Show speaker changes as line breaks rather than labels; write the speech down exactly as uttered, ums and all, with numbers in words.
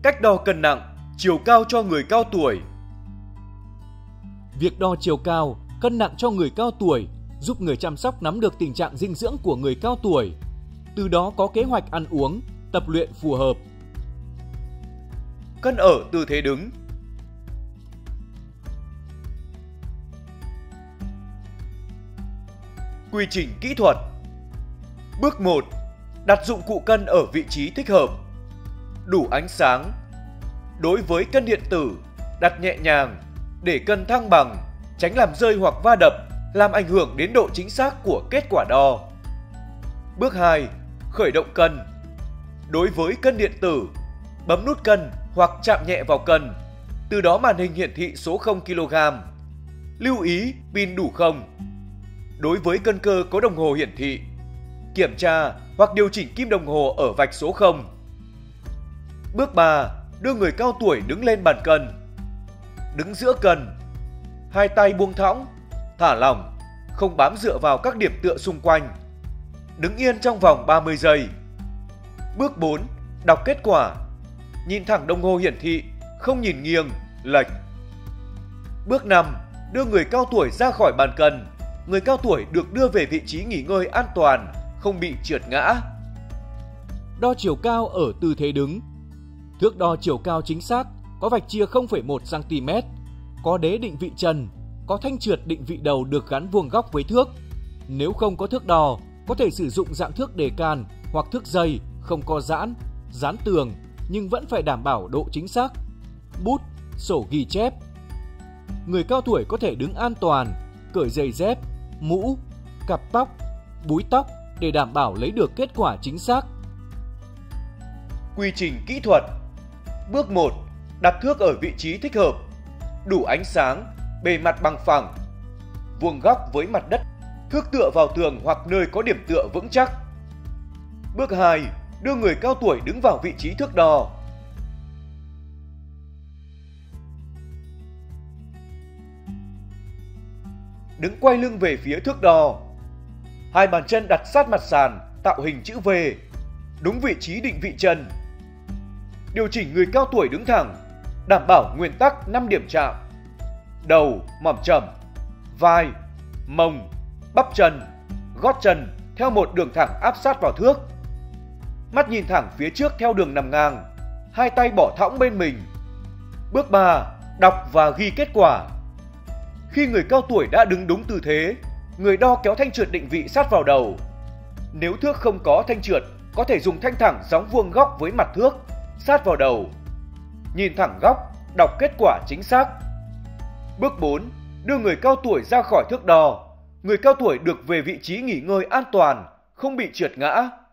Cách đo cân nặng, chiều cao cho người cao tuổi.
Việc đo chiều cao, cân nặng cho người cao tuổi giúp người chăm sóc nắm được tình trạng dinh dưỡng của người cao tuổi, từ đó có kế hoạch ăn uống, tập luyện phù hợp.
Cân ở tư thế đứng. Quy trình kỹ thuật. Bước một. Đặt dụng cụ cân ở vị trí thích hợp. Đủ ánh sáng. Đối với cân điện tử, đặt nhẹ nhàng để cân thăng bằng, tránh làm rơi hoặc va đập, làm ảnh hưởng đến độ chính xác của kết quả đo. Bước hai. Khởi động cân. Đối với cân điện tử, bấm nút cân hoặc chạm nhẹ vào cân, từ đó màn hình hiển thị số không ki lô gam. Lưu ý pin đủ không. Đối với cân cơ có đồng hồ hiển thị, kiểm tra hoặc điều chỉnh kim đồng hồ ở vạch số không. Bước ba. Đưa người cao tuổi đứng lên bàn cân. Đứng giữa cân. Hai tay buông thõng, thả lỏng, không bám dựa vào các điểm tựa xung quanh. Đứng yên trong vòng ba mươi giây. Bước bốn. Đọc kết quả. Nhìn thẳng đồng hồ hiển thị, không nhìn nghiêng, lệch. Bước năm. Đưa người cao tuổi ra khỏi bàn cân. Người cao tuổi được đưa về vị trí nghỉ ngơi an toàn, không bị trượt ngã.
Đo chiều cao ở tư thế đứng. Thước đo chiều cao chính xác có vạch chia không phẩy một xăng ti mét, có đế định vị trần, có thanh trượt định vị đầu được gắn vuông góc với thước. Nếu không có thước đo, có thể sử dụng dạng thước đề can hoặc thước dây không có giãn, dán tường nhưng vẫn phải đảm bảo độ chính xác. Bút, sổ ghi chép. Người cao tuổi có thể đứng an toàn, cởi giày dép, mũ, cặp tóc, búi tóc để đảm bảo lấy được kết quả chính xác.
Quy trình kỹ thuật. Bước một. Đặt thước ở vị trí thích hợp. Đủ ánh sáng, bề mặt bằng phẳng, vuông góc với mặt đất, thước tựa vào tường hoặc nơi có điểm tựa vững chắc. Bước hai. Đưa người cao tuổi đứng vào vị trí thước đo. Đứng quay lưng về phía thước đo. Hai bàn chân đặt sát mặt sàn, tạo hình chữ V. Đúng vị trí định vị chân. Điều chỉnh người cao tuổi đứng thẳng, đảm bảo nguyên tắc năm điểm chạm. Đầu, mỏm chẩm, vai, mông, bắp chân, gót chân theo một đường thẳng áp sát vào thước. Mắt nhìn thẳng phía trước theo đường nằm ngang, hai tay bỏ thõng bên mình. Bước ba. Đọc và ghi kết quả. Khi người cao tuổi đã đứng đúng tư thế, người đo kéo thanh trượt định vị sát vào đầu. Nếu thước không có thanh trượt, có thể dùng thanh thẳng gióng vuông góc với mặt thước, sát vào đầu. Nhìn thẳng góc, đọc kết quả chính xác. Bước bốn. Đưa người cao tuổi ra khỏi thước đo. Người cao tuổi được về vị trí nghỉ ngơi an toàn, không bị trượt ngã.